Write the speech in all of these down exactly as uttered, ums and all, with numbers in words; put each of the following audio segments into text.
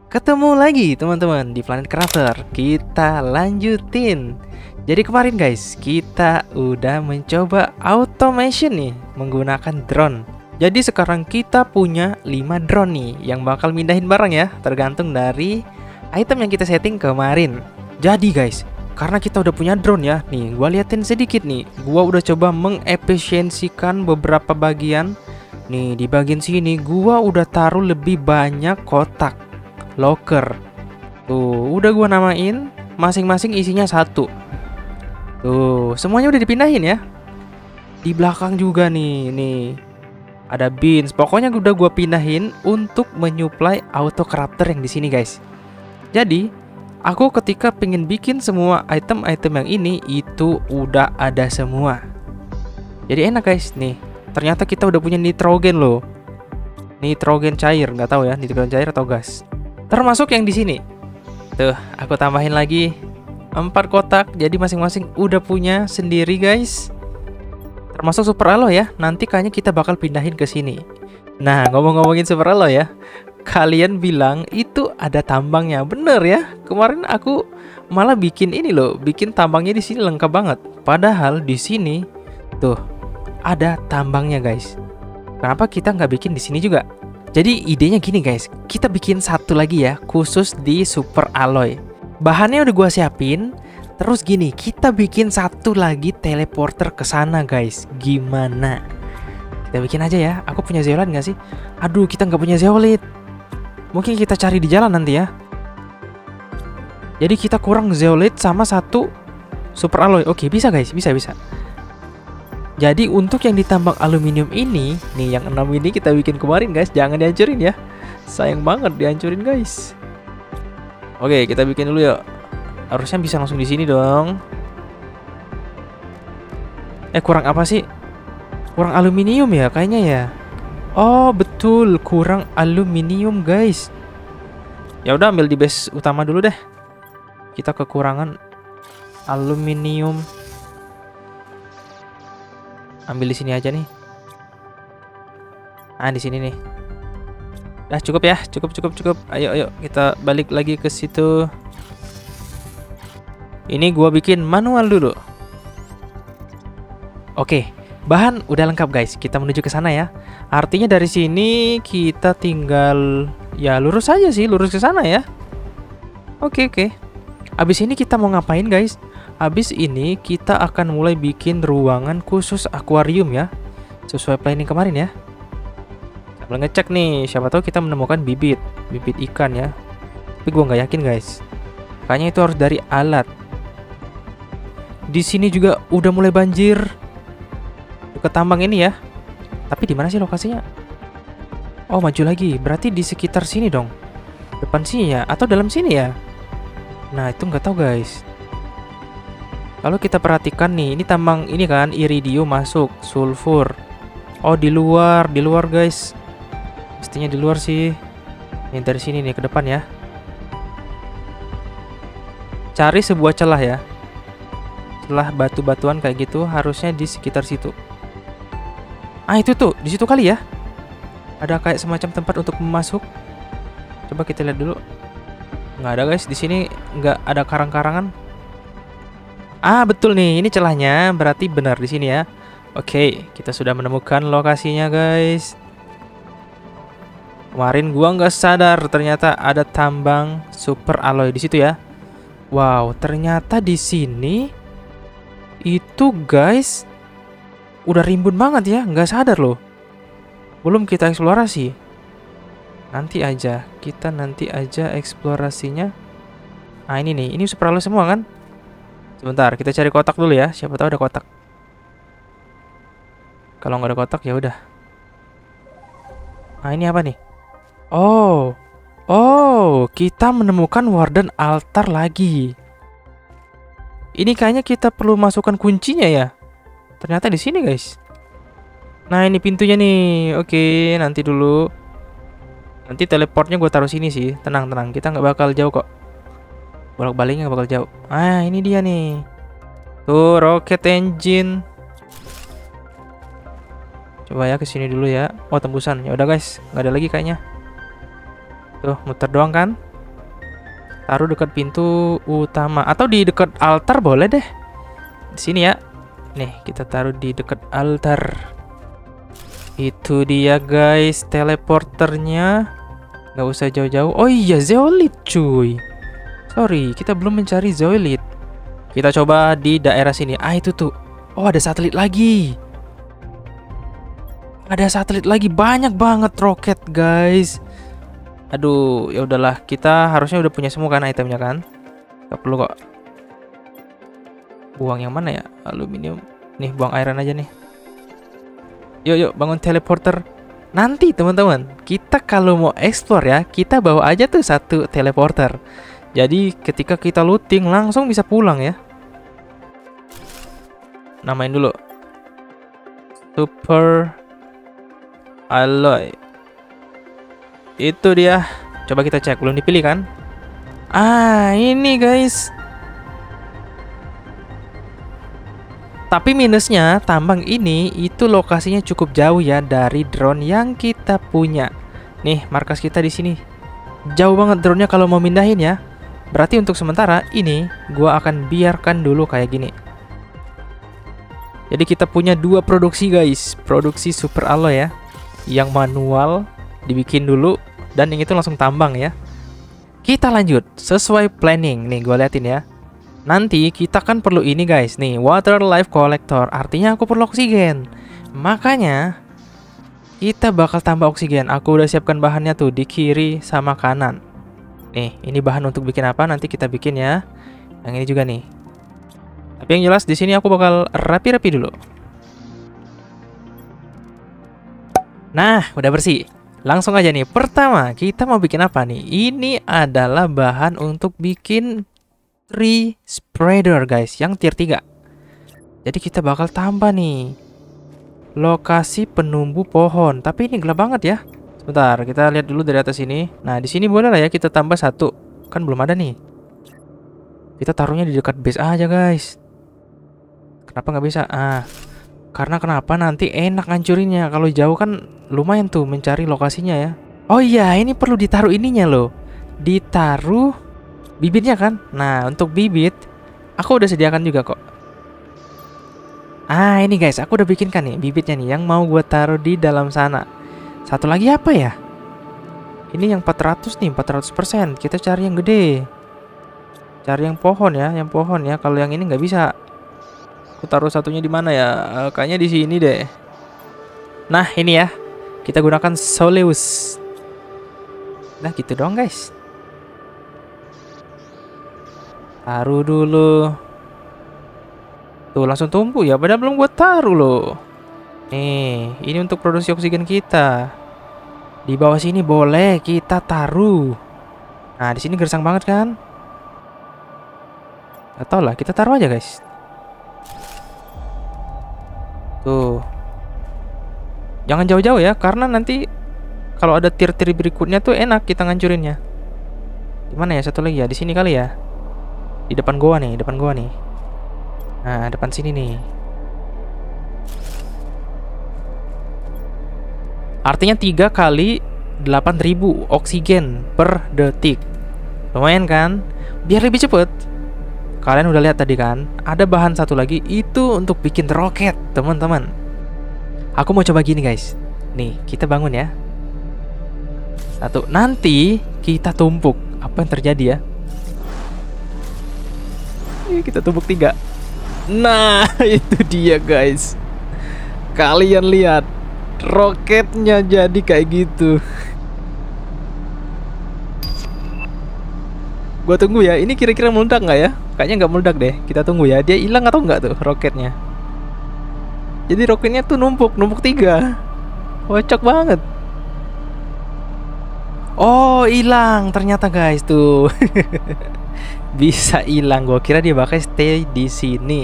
Ketemu lagi teman-teman di Planet Crafter. Kita lanjutin. Jadi kemarin guys, kita udah mencoba automation nih menggunakan drone. Jadi sekarang kita punya lima drone nih yang bakal mindahin barang ya, tergantung dari item yang kita setting kemarin. Jadi guys, karena kita udah punya drone ya, nih gua liatin sedikit nih. Gua udah coba mengefisiensikan beberapa bagian. Nih di bagian sini gua udah taruh lebih banyak kotak locker. Tuh, udah gua namain, masing-masing isinya satu. Tuh, semuanya udah dipindahin ya. Di belakang juga nih, nih ada bins. Pokoknya udah gua pindahin untuk menyuplai auto crafter yang di sini, guys. Jadi, aku ketika pengen bikin semua item-item yang ini itu udah ada semua. Jadi enak, guys. Nih, ternyata kita udah punya nitrogen loh. Nitrogen cair, nggak tahu ya, nitrogen cair atau gas. Termasuk yang di sini. Tuh, aku tambahin lagi empat kotak, jadi masing-masing udah punya sendiri, guys. Termasuk super alloy ya. Nanti kayaknya kita bakal pindahin ke sini. Nah, ngomong-ngomongin super alloy ya. Kalian bilang itu ada tambangnya, bener ya? Kemarin aku malah bikin ini loh, bikin tambangnya di sini lengkap banget. Padahal di sini tuh ada tambangnya, guys. Kenapa kita nggak bikin di sini juga? Jadi idenya gini guys, kita bikin satu lagi ya, khusus di super alloy. Bahannya udah gua siapin. Terus gini, kita bikin satu lagi teleporter ke sana guys. Gimana? Kita bikin aja ya. Aku punya zeolite nggak sih? Aduh, kita nggak punya zeolite. Mungkin kita cari di jalan nanti ya. Jadi kita kurang zeolite sama satu super alloy. Oke, bisa guys, bisa bisa. Jadi untuk yang ditambang aluminium ini, nih yang enam ini kita bikin kemarin guys, jangan dihancurin ya. Sayang banget dihancurin guys. Oke, kita bikin dulu yuk. Harusnya bisa langsung di sini dong. Eh, kurang apa sih? Kurang aluminium ya kayaknya ya. Oh, betul, kurang aluminium guys. Ya udah, ambil di base utama dulu deh. Kita kekurangan aluminium. Ambil di sini aja nih. Ah, di sini nih. Dah cukup ya, cukup cukup cukup. Ayo ayo kita balik lagi ke situ. Ini gua bikin manual dulu. Oke, bahan udah lengkap guys. Kita menuju ke sana ya. Artinya dari sini kita tinggal ya lurus aja sih, lurus ke sana ya. Oke oke. Abis ini kita mau ngapain guys? Habis ini kita akan mulai bikin ruangan khusus akuarium ya. Sesuai planning kemarin ya. Sambil ngecek nih, siapa tahu kita menemukan bibit. Bibit ikan ya. Tapi gua nggak yakin guys. Kayaknya itu harus dari alat. Di sini juga udah mulai banjir. Ke tambang ini ya. Tapi di mana sih lokasinya? Oh, maju lagi. Berarti di sekitar sini dong. Depan sini ya, atau dalam sini ya? Nah, itu nggak tahu guys. Kalau kita perhatikan nih, ini tambang ini kan iridium masuk, sulfur. Oh, di luar, di luar guys. Mestinya di luar sih. Ini dari sini nih ke depan ya. Cari sebuah celah ya. Celah batu-batuan kayak gitu harusnya di sekitar situ. Ah, itu tuh, di situ kali ya. Ada kayak semacam tempat untuk masuk. Coba kita lihat dulu. Nggak ada guys, di sini nggak ada karang-karangan. Ah, betul nih, ini celahnya, berarti benar di sini ya. Oke, kita sudah menemukan lokasinya guys. Kemarin gua nggak sadar ternyata ada tambang super alloy di situ ya. Wow, ternyata di sini itu guys udah rimbun banget ya, nggak sadar loh. Belum kita eksplorasi. Nanti aja, kita nanti aja eksplorasinya. Ah, ini nih, ini super alloy semua kan? Sebentar, kita cari kotak dulu ya. Siapa tahu ada kotak. Kalau nggak ada kotak ya udah. Ah, ini apa nih? Oh, oh, kita menemukan warden altar lagi. Ini kayaknya kita perlu masukkan kuncinya ya. Ternyata di sini guys. Nah, ini pintunya nih. Oke, nanti dulu. Nanti teleportnya gue taruh sini sih. Tenang, tenang. Kita nggak bakal jauh kok. Bolak-baliknya nggak bakal jauh. Ah, ini dia nih. Tuh, rocket engine. Coba ya ke sini dulu ya. Oh, tembusan. Ya udah guys, nggak ada lagi kayaknya. Tuh, muter doang kan? Taruh dekat pintu utama atau di dekat altar boleh deh. Di sini ya. Nih, kita taruh di dekat altar. Itu dia guys, teleporternya. Nggak usah jauh-jauh. Oh iya, zeolith cuy. Sorry, kita belum mencari zeolith. Kita coba di daerah sini. Ah, itu tuh. Oh, ada satelit lagi. Ada satelit lagi, banyak banget roket guys. Aduh, ya udahlah, kita harusnya udah punya semua kan itemnya kan? Gak perlu kok. Buang yang mana ya? Aluminium. Nih, buang iron aja nih. Yuk, yuk, bangun teleporter. Nanti teman-teman, kita kalau mau explore ya, kita bawa aja tuh satu teleporter. Jadi ketika kita looting langsung bisa pulang ya. Namain dulu. Super Alloy. Itu dia. Coba kita cek, belum dipilih kan? Ah, ini guys. Tapi minusnya, tambang ini itu lokasinya cukup jauh ya dari drone yang kita punya. Nih, markas kita di sini. Jauh banget drone-nya kalau mau mindahin ya. Berarti untuk sementara ini gua akan biarkan dulu kayak gini. Jadi kita punya dua produksi guys. Produksi super alloy ya. Yang manual dibikin dulu dan yang itu langsung tambang ya. Kita lanjut sesuai planning. Nih gue liatin ya. Nanti kita kan perlu ini guys. Nih water life collector. Artinya aku perlu oksigen. Makanya kita bakal tambah oksigen. Aku udah siapkan bahannya tuh di kiri sama kanan. Nih ini bahan untuk bikin apa? Nanti kita bikin ya. Yang ini juga nih. Tapi yang jelas di sini aku bakal rapi-rapi dulu. Nah, udah bersih. Langsung aja nih. Pertama, kita mau bikin apa nih? Ini adalah bahan untuk bikin tree spreader, guys, yang tier tiga. Jadi kita bakal tambah nih lokasi penumbuh pohon. Tapi ini gelap banget ya. Sebentar, kita lihat dulu dari atas ini. Nah, di sini boleh lah ya kita tambah satu. Kan belum ada nih. Kita taruhnya di dekat base aja, guys. Kenapa nggak bisa? Ah, karena kenapa nanti enak ngancurinnya. Kalau jauh kan lumayan tuh mencari lokasinya ya. Oh iya, ini perlu ditaruh ininya loh. Ditaruh bibitnya kan. Nah, untuk bibit aku udah sediakan juga kok. Ah, ini guys, aku udah bikinkan nih bibitnya nih yang mau gue taruh di dalam sana. Satu lagi apa ya? Ini yang empat ratus nih, empat ratus persen. Kita cari yang gede. Cari yang pohon ya, yang pohon ya. Kalau yang ini nggak bisa. Aku taruh satunya di mana ya? Uh, kayaknya di sini deh. Nah, ini ya. Kita gunakan Soleus. Nah, gitu dong, guys. Taruh dulu. Tuh, langsung tumbuh ya. Padahal belum gua taruh loh. Nih, ini untuk produksi oksigen kita. Di bawah sini boleh kita taruh. Nah, di sini gersang banget kan? Atau lah, kita taruh aja, guys. Tuh. Jangan jauh-jauh ya, karena nanti kalau ada tier-tier berikutnya tuh enak kita ngancurinnya. Gimana ya satu lagi ya? Di sini kali ya. Di depan gua nih, depan gua nih. Nah, depan sini nih. Artinya tiga kali delapan ribu oksigen per detik. Lumayan kan? Biar lebih cepet. Kalian udah lihat tadi kan? Ada bahan satu lagi itu untuk bikin roket, teman-teman. Aku mau coba gini guys. Nih, kita bangun ya. Satu. Nanti kita tumpuk. Apa yang terjadi ya? Ini kita tumpuk tiga. Nah, itu dia guys. Kalian lihat. Roketnya jadi kayak gitu. Gua tunggu ya. Ini kira-kira meledak nggak ya? Kayaknya nggak meledak deh. Kita tunggu ya. Dia hilang atau nggak tuh roketnya? Jadi roketnya tuh numpuk, numpuk tiga. Kocak banget. Oh, hilang ternyata guys tuh. Bisa hilang. Gua kira dia bakal stay di sini.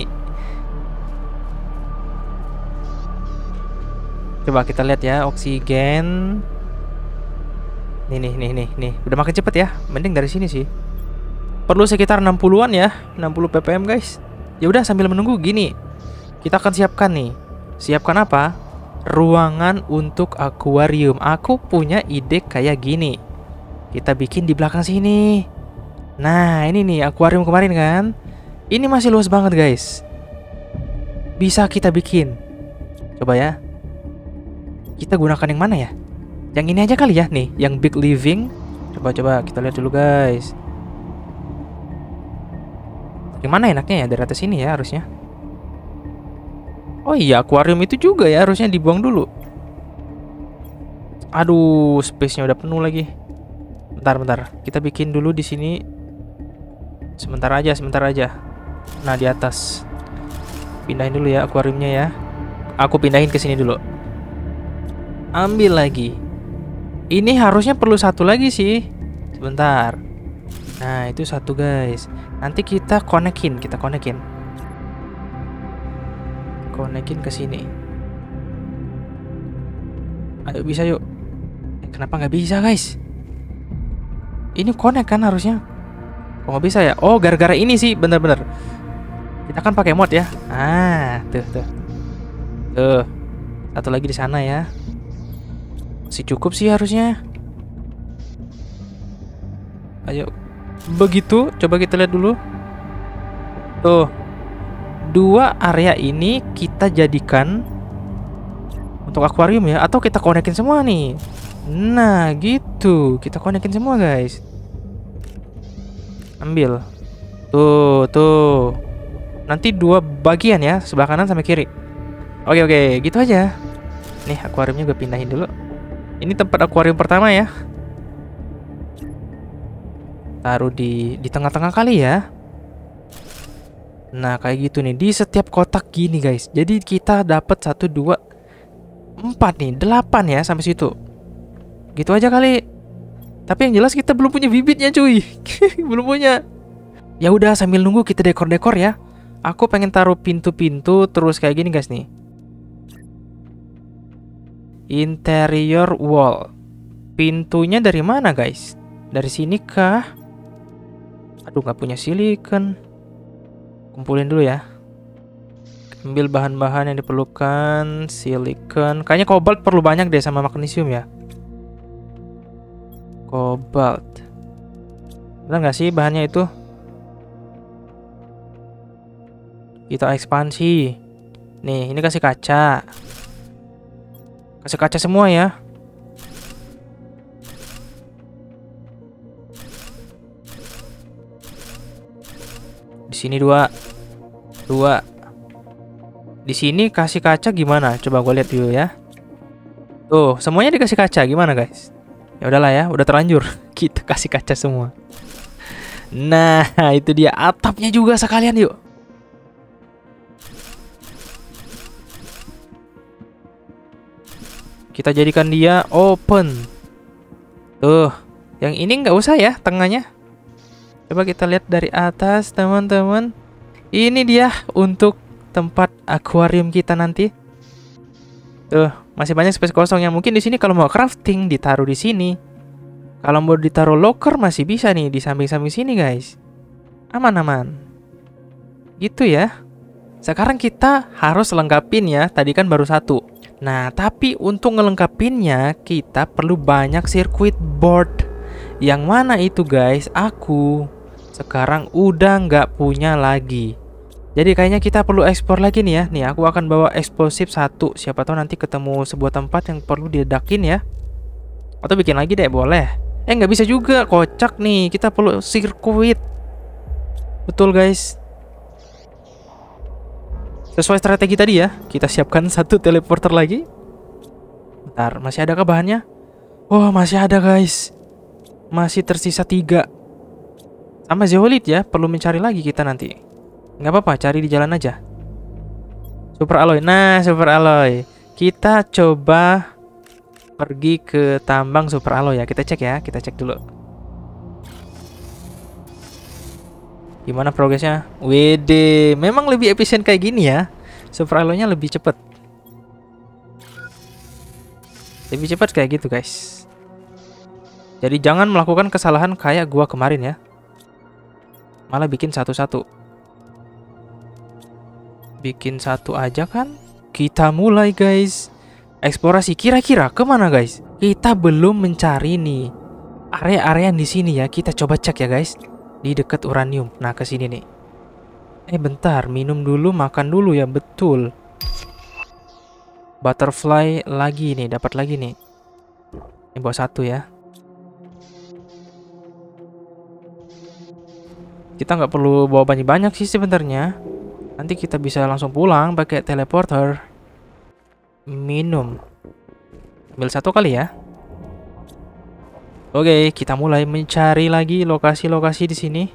Coba kita lihat ya oksigen. Nih nih nih nih nih. Udah makin cepet ya. Mending dari sini sih. Perlu sekitar enam puluhan ya, enam puluh P P M guys. Ya udah sambil menunggu gini. Kita akan siapkan nih. Siapkan apa? Ruangan untuk akuarium. Aku punya ide kayak gini. Kita bikin di belakang sini. Nah, ini nih akuarium kemarin kan. Ini masih luas banget, guys. Bisa kita bikin. Coba ya. Kita gunakan yang mana ya? Yang ini aja kali ya, nih, yang big living. Coba-coba kita lihat dulu, guys. Gimana enaknya ya? Dari atas sini ya harusnya. Oh iya, akuarium itu juga ya harusnya dibuang dulu. Aduh, space-nya udah penuh lagi. Bentar, bentar. Kita bikin dulu di sini. Sebentar aja, sebentar aja. Nah, di atas. Pindahin dulu ya akuariumnya ya. Aku pindahin ke sini dulu. Ambil lagi. Ini harusnya perlu satu lagi sih. Sebentar. Nah, itu satu, guys. Nanti kita konekin, kita konekin. Konekin ke sini. Ayo, bisa yuk. Eh, kenapa nggak bisa, guys? Ini connect kan harusnya. Kok nggak bisa ya? Oh, gara-gara ini sih, bener-bener. Kita kan pakai mod ya. Ah, tuh, tuh. Tuh. Satu lagi di sana ya. Masih cukup sih harusnya. Ayo. Begitu, coba kita lihat dulu. Tuh. Dua area ini kita jadikan untuk akuarium ya, atau kita konekin semua nih. Nah, gitu. Kita konekin semua, guys. Ambil. Tuh, tuh. Nanti dua bagian ya, sebelah kanan sama kiri. Oke, oke, gitu aja. Nih, akuariumnya gue pindahin dulu. Ini tempat akuarium pertama ya. Taruh di di tengah-tengah kali ya. Nah, kayak gitu nih. Di setiap kotak gini, guys. Jadi kita dapat satu, dua, empat nih. Delapan ya sampai situ. Gitu aja kali. Tapi yang jelas kita belum punya bibitnya, cuy. Belum punya. Ya udah, sambil nunggu kita dekor-dekor ya. Aku pengen taruh pintu-pintu terus kayak gini, guys nih. Interior wall. Pintunya dari mana, guys? Dari sini kah? Aduh, nggak punya silikon. Kumpulin dulu ya. Ambil bahan-bahan yang diperlukan. Silikon. Kayaknya kobalt perlu banyak deh sama magnesium ya. Kobalt. Benar nggak sih bahannya itu? Kita ekspansi. Nih, ini kasih kaca. Kasih kaca semua ya. Di sini dua. Dua. Di sini kasih kaca gimana? Coba gue lihat dulu ya. Tuh, semuanya dikasih kaca gimana, guys? Ya udahlah ya, udah terlanjur. Kita kasih kaca semua. Nah, itu dia atapnya juga sekalian yuk. Kita jadikan dia open. Tuh, yang ini nggak usah ya tengahnya. Coba kita lihat dari atas, teman-teman. Ini dia untuk tempat akuarium kita nanti. Tuh, masih banyak space kosong yang mungkin di sini kalau mau crafting ditaruh di sini. Kalau mau ditaruh locker masih bisa nih di samping-samping sini, guys. Aman-aman. Gitu ya. Sekarang kita harus lengkapin ya. Tadi kan baru satu. Nah, tapi untuk ngelengkapinnya kita perlu banyak circuit board. Yang mana itu, guys? Aku sekarang udah nggak punya lagi. Jadi kayaknya kita perlu ekspor lagi nih ya. Nih, aku akan bawa eksplosif satu. Siapa tahu nanti ketemu sebuah tempat yang perlu diledakin ya. Atau bikin lagi deh, boleh. Eh, nggak bisa juga, kocak nih. Kita perlu sirkuit. Betul, guys. Sesuai strategi tadi ya. Kita siapkan satu teleporter lagi. Bentar, masih adakah bahannya? Oh, masih ada, guys. Masih tersisa tiga. Sama zeolit ya. Perlu mencari lagi kita nanti. Nggak apa-apa, cari di jalan aja. Super alloy. Nah, super alloy. Kita coba pergi ke tambang super alloy ya. Kita cek ya, kita cek dulu. Gimana progresnya? Wede, memang lebih efisien kayak gini ya. Super alloy-nya lebih cepet. Lebih cepat kayak gitu, guys. Jadi jangan melakukan kesalahan kayak gua kemarin ya. Malah bikin satu-satu. Bikin satu aja kan. Kita mulai, guys. Eksplorasi kira-kira kemana, guys? Kita belum mencari nih area-area di sini ya. Kita coba cek ya, guys. Di dekat uranium. Nah, ke sini nih. Eh, bentar. Minum dulu, makan dulu ya. Betul. Butterfly lagi nih. Dapat lagi nih. Ini bawa satu ya. Kita nggak perlu bawa banyak-banyak sih sebenarnya. Nanti kita bisa langsung pulang pakai teleporter. Minum. Ambil satu kali ya. Oke, kita mulai mencari lagi lokasi-lokasi di sini.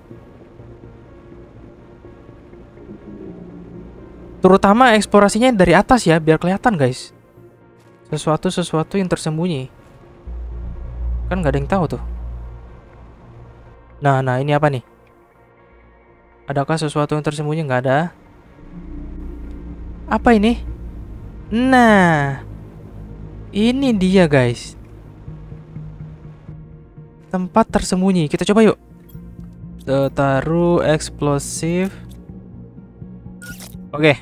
Terutama eksplorasinya dari atas ya, biar kelihatan guys. Sesuatu-sesuatu yang tersembunyi. Kan nggak ada yang tahu tuh. Nah, nah ini apa nih? Adakah sesuatu yang tersembunyi? Nggak ada. Apa ini? Nah, ini dia guys. Tempat tersembunyi. Kita coba yuk. Taruh eksplosif. Oke.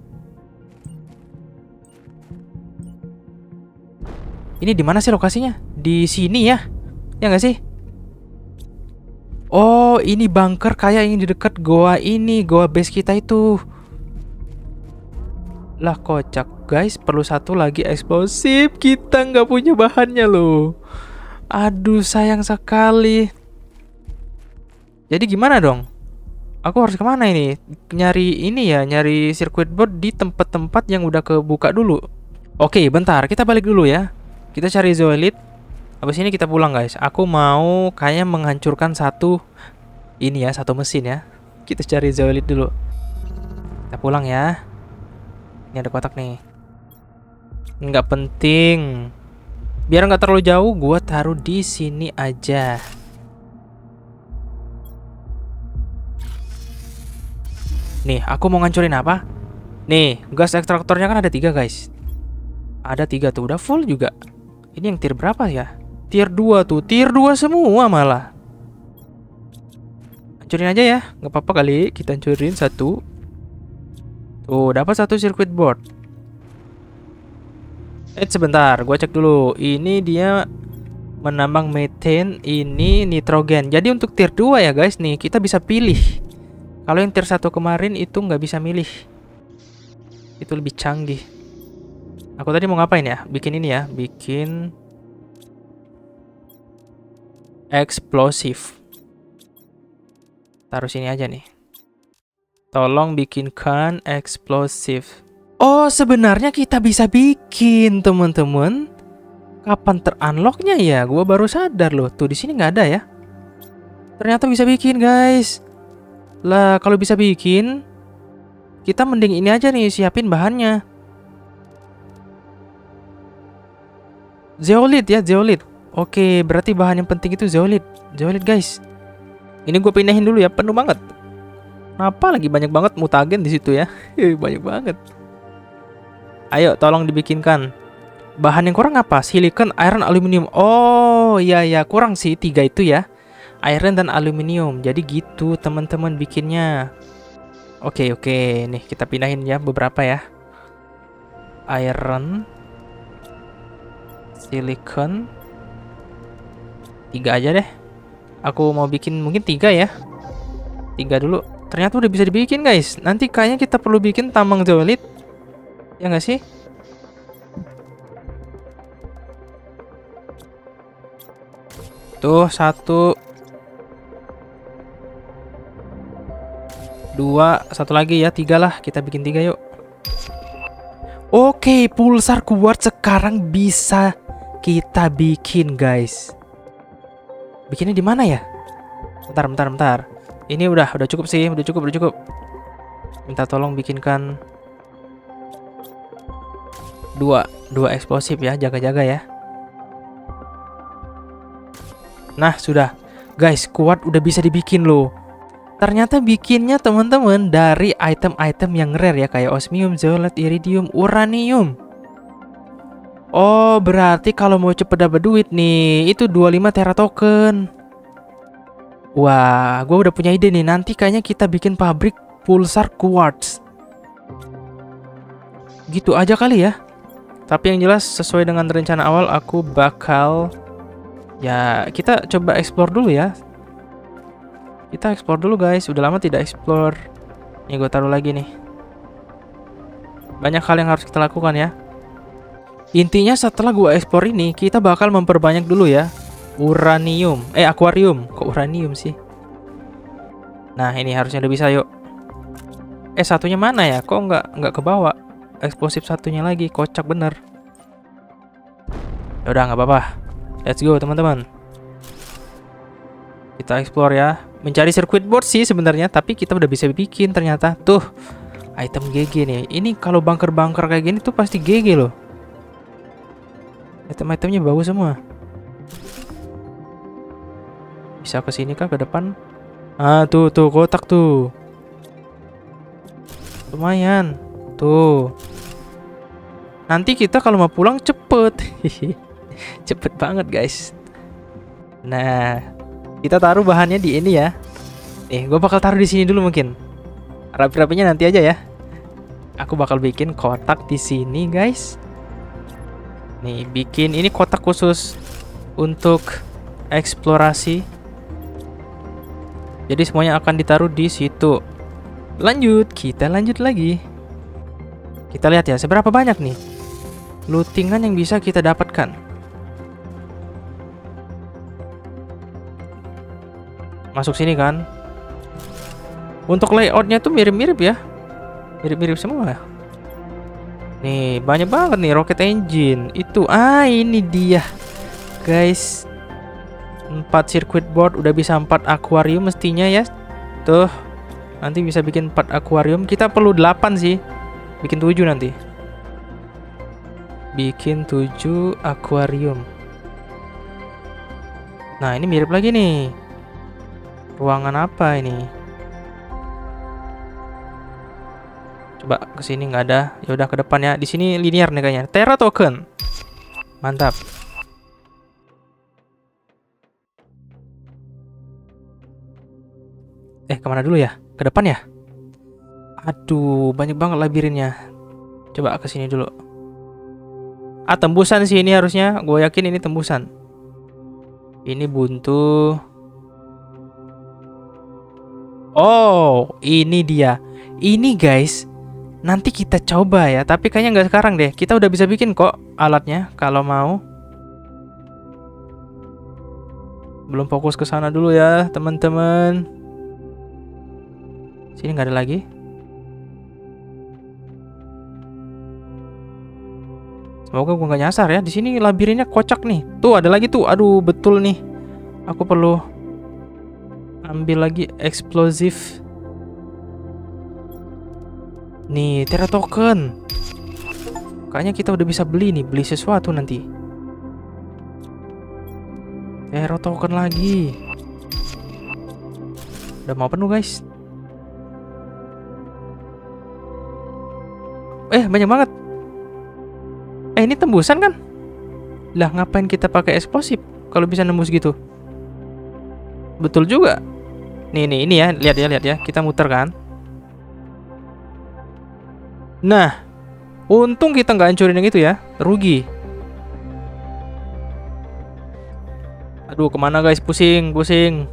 Ini di mana sih lokasinya? Di sini ya? Ya nggak sih? Oh, ini bunker kayak yang di dekat goa ini, goa base kita itu. Lah kocak guys, perlu satu lagi eksplosif. Kita nggak punya bahannya loh. Aduh, sayang sekali. Jadi gimana dong? Aku harus kemana ini? Nyari ini ya, nyari circuit board di tempat-tempat yang udah kebuka dulu. Oke, bentar, kita balik dulu ya. Kita cari Zeolite. Habis ini kita pulang guys. Aku mau kayaknya menghancurkan satu ini ya, satu mesin ya. Kita cari Zeolite dulu. Kita pulang ya. Ini ada kotak nih. Nggak penting. Biar nggak terlalu jauh, gua taruh di sini aja. Nih, aku mau ngancurin apa? Nih, gas ekstraktornya kan ada tiga guys. Ada tiga tuh, udah full juga. Ini yang tier berapa ya? Tier dua tuh, tier dua semua malah. Hancurin aja ya, nggak apa-apa kali. Kita hancurin satu. Tuh, dapat satu circuit board. Eh, sebentar, gua cek dulu. Ini dia menambang methane, ini nitrogen. Jadi untuk tier dua ya guys nih, kita bisa pilih. Kalau yang tier satu kemarin itu nggak bisa milih. Itu lebih canggih. Aku tadi mau ngapain ya? Bikin ini ya, bikin eksplosif. Taruh sini aja nih. Tolong bikinkan eksplosif. Oh, sebenarnya kita bisa bikin, teman-teman. Kapan ter-unlocknya ya? Gua baru sadar loh. Tuh di sini nggak ada ya. Ternyata bisa bikin, guys. Lah, kalau bisa bikin, kita mending ini aja nih, siapin bahannya. Zeolite ya, zeolite. Oke, berarti bahan yang penting itu zeolite. Zeolite, guys. Ini gue pindahin dulu ya, penuh banget. Kenapa lagi banyak banget mutagen di situ ya? Banyak banget. Ayo, tolong dibikinkan. Bahan yang kurang apa? Silicon, iron, aluminium. Oh, iya ya, kurang sih tiga itu ya. Iron dan aluminium. Jadi gitu teman-teman bikinnya. Oke, oke. Nih, kita pindahin ya beberapa ya. Iron, silicon. Tiga aja deh. Aku mau bikin mungkin tiga ya. Tiga dulu. Ternyata udah bisa dibikin guys. Nanti kayaknya kita perlu bikin tambang zeolite. Ya nggak sih? Tuh, satu. Dua. Satu lagi ya, tiga lah. Kita bikin tiga yuk. Oke, pulsar quartz sekarang bisa kita bikin guys. Bikinnya di mana ya? Bentar, bentar, bentar. Ini udah, udah cukup sih. Udah cukup, udah cukup. Minta tolong bikinkan Dua, dua eksplosif ya, jaga-jaga ya. Nah, sudah. Guys, kuat udah bisa dibikin loh. Ternyata bikinnya teman-teman dari item-item yang rare ya, kayak osmium, zeolite, iridium, uranium. Oh, berarti kalau mau cepet dapat duit nih, itu dua puluh lima tera token. Wah, gue udah punya ide nih. Nanti kayaknya kita bikin pabrik pulsar quartz. Gitu aja kali ya. Tapi yang jelas sesuai dengan rencana awal, aku bakal ya kita coba explore dulu ya. Kita explore dulu guys. Udah lama tidak explore. Nih gue taruh lagi nih. Banyak hal yang harus kita lakukan ya. Intinya setelah gue explore ini, kita bakal memperbanyak dulu ya uranium. Eh akuarium. Kok uranium sih? Nah ini harusnya udah bisa yuk. Eh satunya mana ya? Kok nggak nggak kebawa? Eksplosif satunya lagi. Kocak bener. Yaudah nggak apa-apa. Let's go teman-teman. Kita explore ya. Mencari circuit board sih sebenarnya, tapi kita udah bisa bikin ternyata. Tuh, item G G nih. Ini kalau bunker-bunker kayak gini tuh pasti G G loh. Item-itemnya bagus semua. Bisa ke sini kah, ke depan? Ah, tuh tuh kotak tuh. Lumayan. Tuh. Nanti kita kalau mau pulang cepet. Cepet banget, guys. Nah, kita taruh bahannya di ini ya. Nih, gue bakal taruh di sini dulu mungkin. Rapi-rapinya nanti aja ya. Aku bakal bikin kotak di sini, guys. Nih, bikin ini kotak khusus untuk eksplorasi. Jadi semuanya akan ditaruh di situ. Lanjut, kita lanjut lagi. Kita lihat ya, seberapa banyak nih lootingan yang bisa kita dapatkan. Masuk sini kan. Untuk layoutnya tuh mirip-mirip ya. Mirip-mirip semua. Nih banyak banget nih rocket engine. Itu ah ini dia guys. Empat circuit board. Udah bisa empat akuarium mestinya ya. Tuh. Nanti bisa bikin empat akuarium. Kita perlu delapan sih. Bikin tujuh nanti. Bikin tujuh akuarium. Nah ini mirip lagi nih. Ruangan apa ini? Coba ke sini nggak ada. Ya udah ke depan ya. Di sini linear nih kayaknya. Terra token. Mantap. Eh kemana dulu ya? Ke depan ya? Aduh, banyak banget labirinnya. Coba ke sini dulu. Ah tembusan sih ini harusnya. Gue yakin ini tembusan. Ini buntu. Oh, ini dia. Ini guys, nanti kita coba ya. Tapi kayaknya nggak sekarang deh. Kita udah bisa bikin kok alatnya kalau mau. Belum fokus ke sana dulu ya, teman-teman. Sini nggak ada lagi. Semoga gue nggak nyasar ya. Di sini labirinnya kocak nih. Tuh ada lagi tuh. Aduh, betul nih. Aku perlu ambil lagi eksplosif. Nih, Terra token. Kayaknya kita udah bisa beli nih, beli sesuatu nanti. Terra token lagi. Udah mau penuh, guys. Eh, banyak banget. Eh, ini tembusan kan? Lah, ngapain kita pakai eksplosif kalau bisa nembus gitu? Betul juga. Nih nih ini ya, lihat ya lihat ya, kita muter kan. Nah, untung kita nggak hancurin yang itu ya, rugi. Aduh kemana guys, pusing pusing.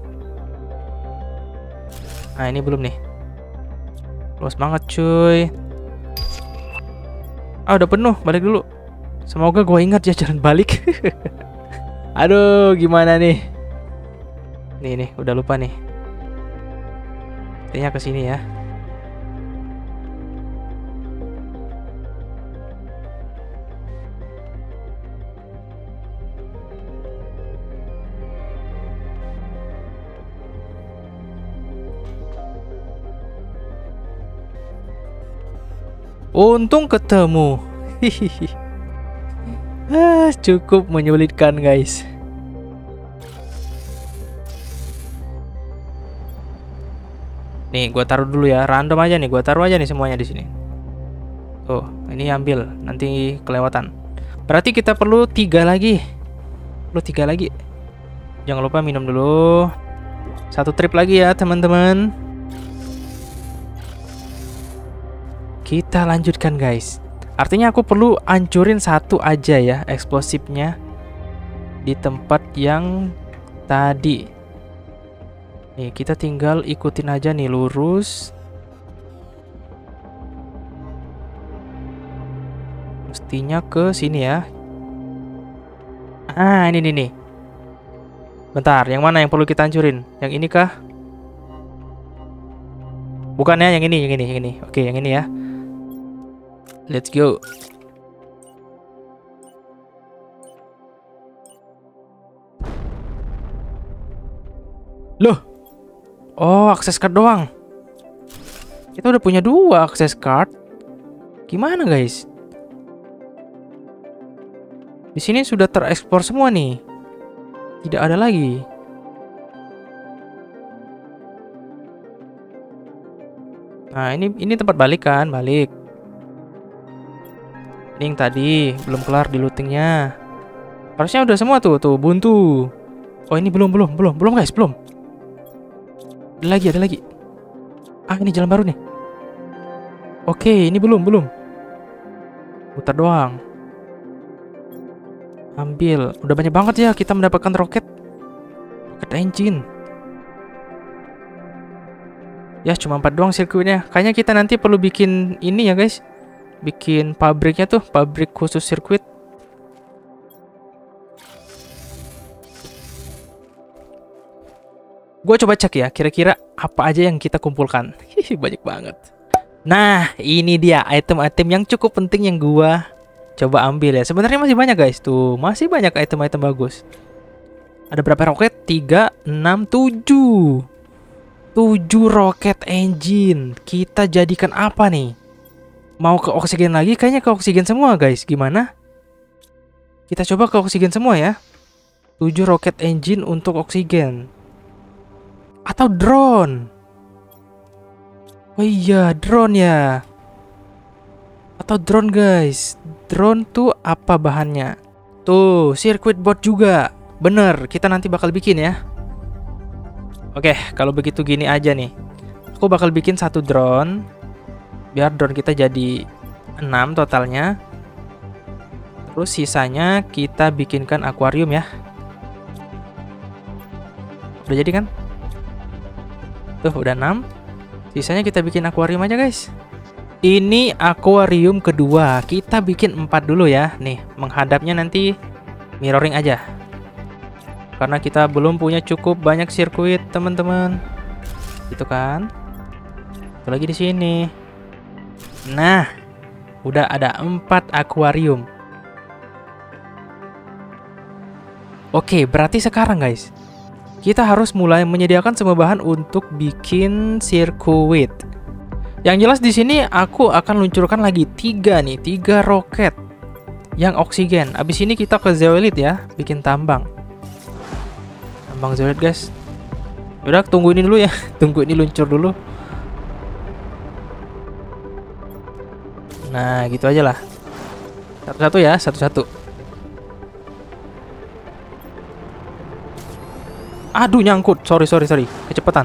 Nah ini belum nih. Luas banget cuy. Ah udah penuh, balik dulu. Semoga gue ingat ya jalan balik. Aduh gimana nih. Nih nih, udah lupa nih. Kayaknya ke sini ya. Untung ketemu. Hihihi. Ah, cukup menyulitkan guys. Nih, gua taruh dulu ya, random aja nih, gua taruh aja nih semuanya di sini. Tuh, ini ambil, nanti kelewatan. Berarti kita perlu tiga lagi. Perlu tiga lagi. Jangan lupa minum dulu. Satu trip lagi ya, teman-teman. Kita lanjutkan, guys. Artinya aku perlu hancurin satu aja ya, eksplosifnya di tempat yang tadi. Nih, kita tinggal ikutin aja nih, lurus. Mestinya ke sini ya. Ah, ini nih nih. Bentar, yang mana yang perlu kita hancurin? Yang ini kah? Bukan ya, yang ini, yang ini, yang ini. Oke, yang ini ya. Let's go. Loh. Oh, akses card doang. Kita udah punya dua akses card. Gimana, guys? Di sini sudah terekspor semua nih. Tidak ada lagi. Nah, ini ini tempat balik kan, balik. Ini yang tadi belum kelar di lootingnya. Harusnya udah semua tuh, tuh buntu. Oh, ini belum, belum, belum, belum guys, belum. Ada lagi, ada lagi. Ah, ini jalan baru nih. Oke, ini belum, belum. Putar doang. Ambil. Udah banyak banget ya kita mendapatkan roket. Roket engine. Ya, cuma empat doang sirkuitnya. Kayaknya kita nanti perlu bikin ini ya, guys. Bikin pabriknya tuh, pabrik khusus sirkuit. Gue coba cek ya, kira-kira apa aja yang kita kumpulkan. Hihi, banyak banget. Nah, ini dia item-item yang cukup penting yang gua coba ambil ya. Sebenarnya masih banyak guys, tuh masih banyak item-item bagus. Ada berapa roket? tiga, enam, tujuh. tujuh roket engine. Kita jadikan apa nih? Mau ke oksigen lagi? Kayaknya ke oksigen semua guys. Gimana? Kita coba ke oksigen semua ya. tujuh roket engine untuk oksigen. Atau drone. Oh iya, drone ya. Atau drone guys. Drone tuh apa bahannya? Tuh, circuit board juga. Bener, kita nanti bakal bikin ya. Oke, kalau begitu gini aja nih. Aku bakal bikin satu drone. Biar drone kita jadi enam totalnya. Terus sisanya kita bikinkan akuarium ya. Udah jadi kan? Tuh, udah enam. Sisanya kita bikin akuarium aja guys. Ini akuarium kedua. Kita bikin empat dulu ya. Nih, menghadapnya nanti mirroring aja. Karena kita belum punya cukup banyak sirkuit, teman-teman. Gitu kan? Satu lagi di sini. Nah, udah ada empat akuarium. Oke, berarti sekarang guys, kita harus mulai menyediakan semua bahan untuk bikin sirkuit. Yang jelas di sini aku akan luncurkan lagi tiga nih, tiga roket yang oksigen. Abis ini kita ke zeolite ya, bikin tambang. Tambang zeolite guys. Udah, tunggu ini dulu ya, tunggu ini luncur dulu. Nah, gitu aja lah. Satu-satu ya, satu-satu. Aduh, nyangkut. Sorry, sorry, sorry. Kecepatan.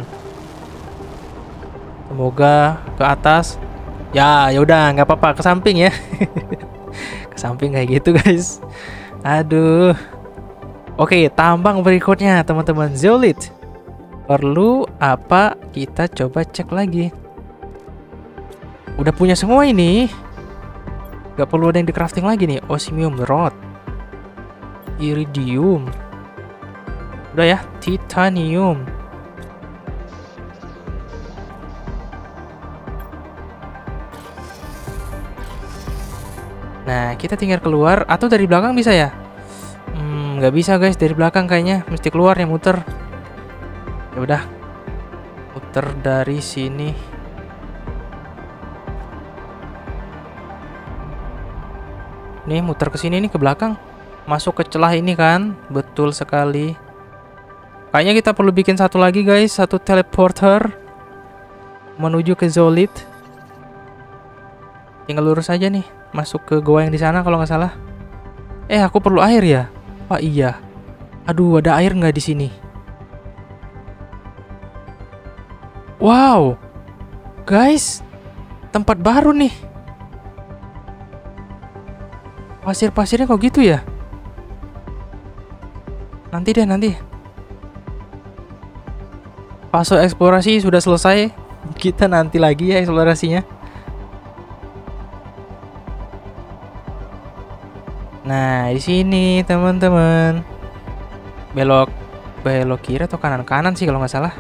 Semoga ke atas. Ya, ya udah, nggak apa-apa, ke samping ya. Ke samping kayak gitu, guys. Aduh. Oke, tambang berikutnya, teman-teman. Zeolite. Perlu apa? Kita coba cek lagi. Udah punya semua ini. Gak perlu ada yang di crafting lagi nih. Osmium rod. Iridium. Udah ya, titanium. Nah, kita tinggal keluar atau dari belakang bisa ya? Hmm, nggak bisa guys, dari belakang kayaknya mesti keluar yang muter. Ya udah, muter dari sini. Nih, muter ke sini nih, ke belakang. Masuk ke celah ini kan? Betul sekali. Kayaknya kita perlu bikin satu lagi guys, satu teleporter menuju ke zeolite. Tinggal lurus aja nih, masuk ke goa yang di sana kalau nggak salah. Eh, aku perlu air ya? Oh iya. Aduh, ada air nggak di sini? Wow, guys, tempat baru nih. Pasir-pasirnya kok gitu ya? Nanti deh, nanti. Fase eksplorasi sudah selesai. Kita nanti lagi ya eksplorasinya. Nah, di sini teman-teman. Belok belok kiri atau kanan? Kanan sih kalau nggak salah.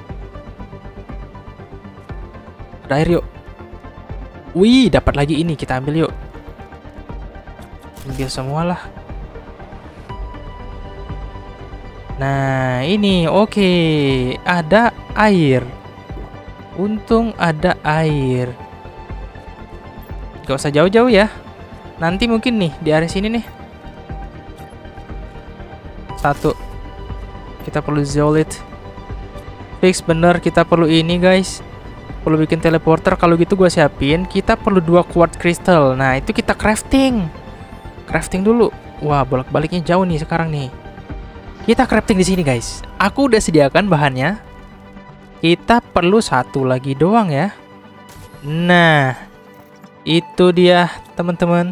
Ada air yuk. Wih, dapat lagi ini. Kita ambil yuk. Ambil semua lah. Nah, ini oke. Okay. Ada air. Untung ada air. Gak usah jauh-jauh ya. Nanti mungkin nih di area sini nih. Satu. Kita perlu zeolite. Fix bener kita perlu ini guys. Perlu bikin teleporter. Kalau gitu gue siapin. Kita perlu dua quartz crystal. Nah, itu kita crafting. Crafting dulu. Wah, bolak-baliknya jauh nih sekarang nih. Kita crafting di sini guys. Aku udah sediakan bahannya. Kita perlu satu lagi doang ya. Nah, itu dia teman-teman.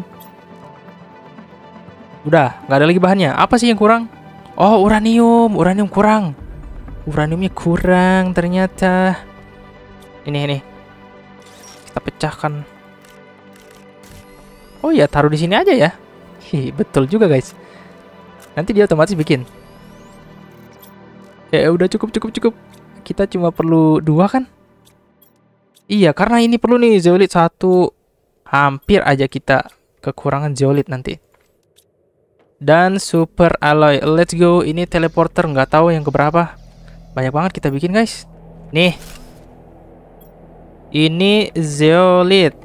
Udah, nggak ada lagi bahannya. Apa sih yang kurang? Oh, uranium. Uranium kurang. Uraniumnya kurang ternyata. Ini ini. Kita pecahkan. Oh ya, taruh di sini aja ya. Hi, betul juga guys. Nanti dia otomatis bikin. Ya udah cukup cukup cukup. Kita cuma perlu dua kan? Iya, karena ini perlu nih zeolite satu. Hampir aja kita kekurangan zeolite nanti. Dan super alloy. Let's go. Ini teleporter nggak tahu yang keberapa. Banyak banget kita bikin guys. Nih. Ini zeolite.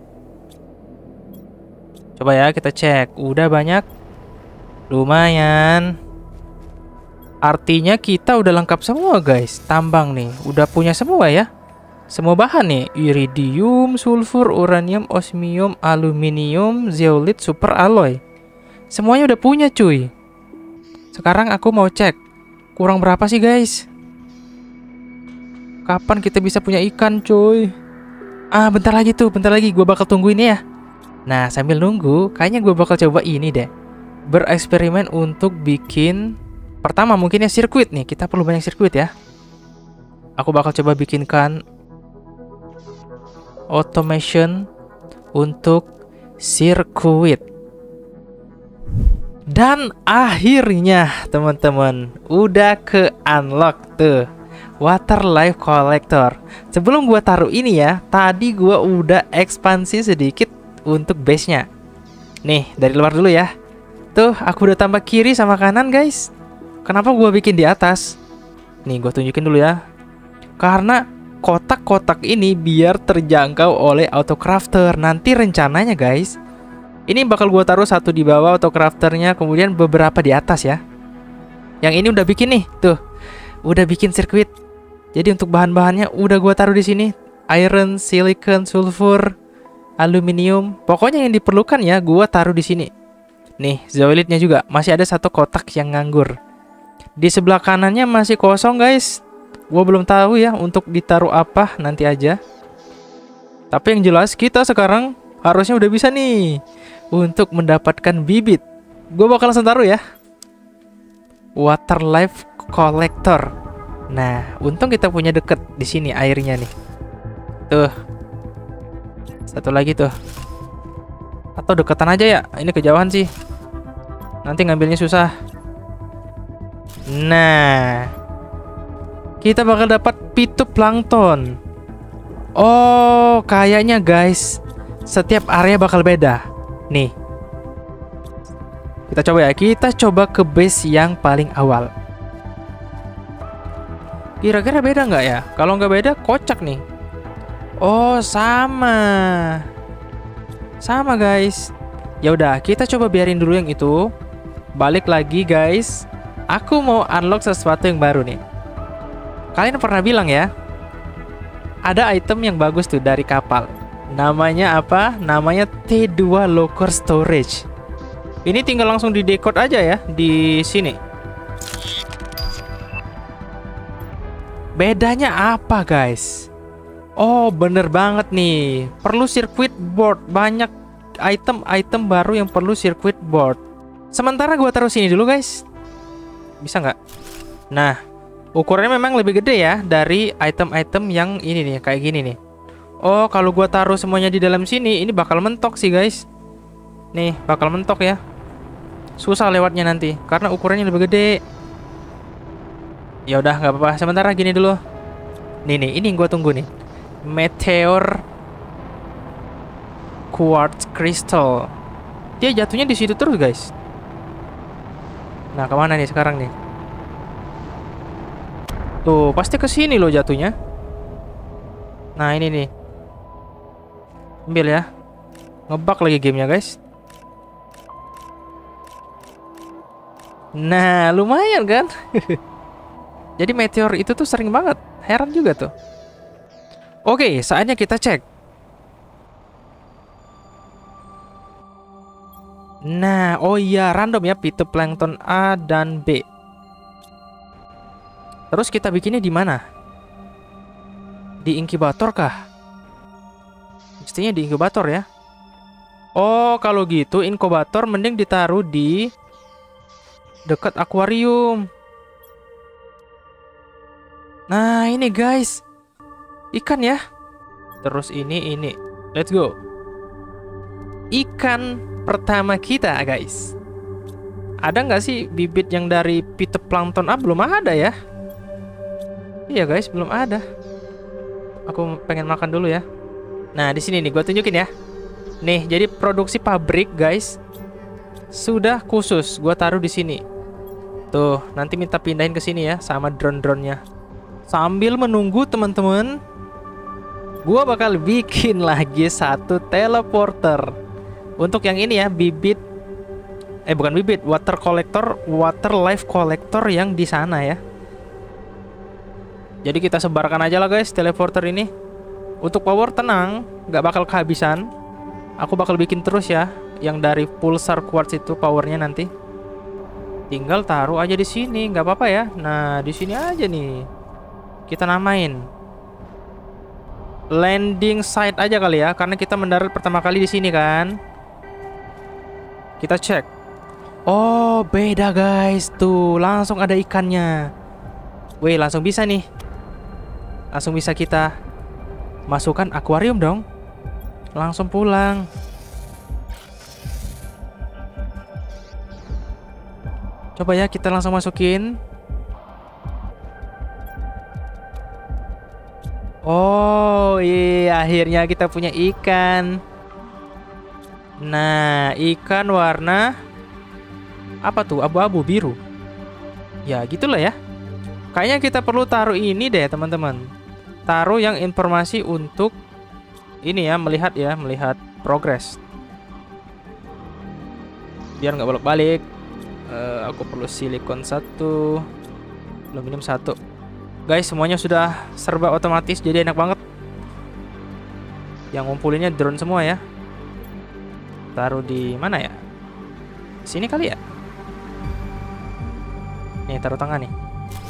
Coba ya kita cek. Udah banyak. Lumayan. Artinya kita udah lengkap semua guys. Tambang nih. Udah punya semua ya. Semua bahan nih. Iridium, sulfur, uranium, osmium, aluminium, zeolite, super alloy. Semuanya udah punya cuy. Sekarang aku mau cek. Kurang berapa sih guys? Kapan kita bisa punya ikan cuy? Ah bentar lagi tuh. Bentar lagi. Gue bakal tunggu ini ya. Nah sambil nunggu. Kayaknya gue bakal coba ini deh. Bereksperimen untuk bikin. Pertama mungkinnya sirkuit nih. Kita perlu banyak sirkuit ya. Aku bakal coba bikinkan automation untuk sirkuit. Dan akhirnya teman-teman udah ke unlock tuh Water Life Collector. Sebelum gua taruh ini ya, tadi gua udah ekspansi sedikit untuk base-nya. Nih dari luar dulu ya. Tuh aku udah tambah kiri sama kanan guys. Kenapa gua bikin di atas? Nih gua tunjukin dulu ya. Karena kotak-kotak ini biar terjangkau oleh autocrafter. Nanti rencananya guys, ini bakal gua taruh satu di bawah autocrafternya, kemudian beberapa di atas ya. Yang ini udah bikin nih, tuh. Udah bikin sirkuit. Jadi untuk bahan-bahannya udah gua taruh di sini. Iron, silicon, sulfur, aluminium. Pokoknya yang diperlukan ya gua taruh di sini. Nih, zeolite-nya juga masih ada satu kotak yang nganggur. Di sebelah kanannya masih kosong guys. Gua belum tahu ya untuk ditaruh apa, nanti aja. Tapi yang jelas kita sekarang harusnya udah bisa nih untuk mendapatkan bibit. Gue bakal langsung taruh ya. Water Life Collector. Nah, untung kita punya deket di sini airnya nih. Tuh. Satu lagi tuh. Atau deketan aja ya. Ini kejauhan sih. Nanti ngambilnya susah. Nah. Kita bakal dapat phytoplankton. Oh, kayaknya guys, setiap area bakal beda. Nih. Kita coba ya. Kita coba ke base yang paling awal. Kira-kira beda nggak ya? Kalau nggak beda, kocak nih. Oh, sama. Sama guys. Ya udah, kita coba biarin dulu yang itu. Balik lagi guys. Aku mau unlock sesuatu yang baru nih. Kalian pernah bilang ya, ada item yang bagus tuh dari kapal. Namanya apa? Namanya T dua Locker Storage. Ini tinggal langsung di decode aja ya di sini. Bedanya apa guys? Oh bener banget nih. Perlu circuit board. Banyak item-item baru yang perlu circuit board. Sementara gua taruh sini dulu guys. Bisa nggak? Nah, Ukurannya memang lebih gede ya dari item-item yang ini nih, kayak gini nih. Oh, kalau gua taruh semuanya di dalam sini, ini bakal mentok sih guys. Nih, bakal mentok ya. Susah lewatnya nanti karena ukurannya lebih gede. Ya udah, nggak apa-apa. Sementara gini dulu. Nih nih, ini yang gua tunggu nih. Meteor Quartz Crystal. Dia jatuhnya di situ terus, guys. Nah, kemana nih sekarang nih? Tuh, pasti ke sini loh jatuhnya. Nah, ini nih. Ambil ya. Ngebug lagi gamenya, guys. Nah, lumayan kan? Jadi meteor itu tuh sering banget. Heran juga tuh. Oke, saatnya kita cek. Nah, oh iya, random ya, phytoplankton A dan B. Terus kita bikinnya di mana? Di inkubator kah? Mestinya di inkubator ya. Oh, kalau gitu inkubator mending ditaruh di dekat akuarium. Nah, ini guys. Ikan ya. Terus ini, ini. Let's go. Ikan pertama kita, guys. Ada nggak sih bibit yang dari phytoplankton A? Belum ada ya. Iya guys, belum ada. Aku pengen makan dulu ya. Nah, di sini nih, gue tunjukin ya. Nih, jadi produksi pabrik, guys, sudah khusus. Gue taruh di sini. Tuh, nanti minta pindahin ke sini ya, sama drone-drone-nya. Sambil menunggu teman-teman, gue bakal bikin lagi satu teleporter. Untuk yang ini ya, bibit. Eh, bukan bibit, water collector, water life collector yang di sana ya. Jadi kita sebarkan aja lah guys teleporter ini. Untuk power tenang, nggak bakal kehabisan. Aku bakal bikin terus ya, yang dari pulsar quartz itu powernya nanti. Tinggal taruh aja di sini, nggak apa-apa ya. Nah, di sini aja nih. Kita namain landing site aja kali ya, karena kita mendarat pertama kali di sini kan. Kita cek. Oh, beda guys. Tuh, langsung ada ikannya. Wih, langsung bisa nih. Langsung bisa kita masukkan akuarium dong. Langsung pulang. Coba ya, kita langsung masukin. Oh, iya, akhirnya kita punya ikan. Nah, ikan warna apa tuh? Abu-abu biru. Ya, gitulah ya. Kayaknya kita perlu taruh ini deh, teman-teman. Taruh yang informasi untuk ini ya, melihat ya, melihat progres. Biar nggak bolak-balik. Uh, aku perlu silikon satu, aluminium satu. Guys, semuanya sudah serba otomatis, jadi enak banget. Yang ngumpulinnya drone semua ya. Taruh di mana ya? Sini kali ya. Nih, taruh tangan nih.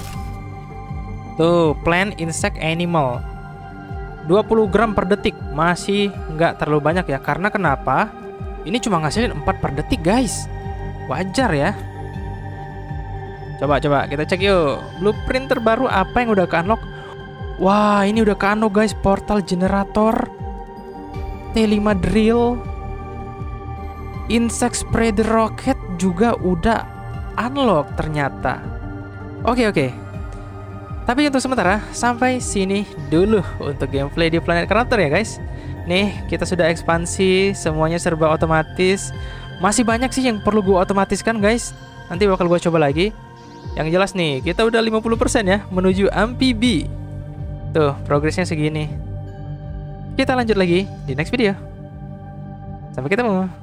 Tuh, plant, insect, animal. dua puluh gram per detik. Masih nggak terlalu banyak ya. Karena kenapa? Ini cuma ngasilin empat per detik, guys. Wajar ya. Coba, coba kita cek yuk. Blueprint terbaru apa yang udah ke-unlock? Wah, ini udah ke-unlock guys. Portal generator, T lima drill, insect spreader rocket juga udah unlock ternyata. Oke, oke. Tapi untuk sementara sampai sini dulu untuk gameplay di Planet Crafter ya guys. Nih, kita sudah ekspansi, semuanya serba otomatis. Masih banyak sih yang perlu gue otomatiskan guys. Nanti bakal gue coba lagi. Yang jelas nih, kita udah lima puluh persen ya menuju amfibi. Tuh, progresnya segini. Kita lanjut lagi di next video. Sampai ketemu.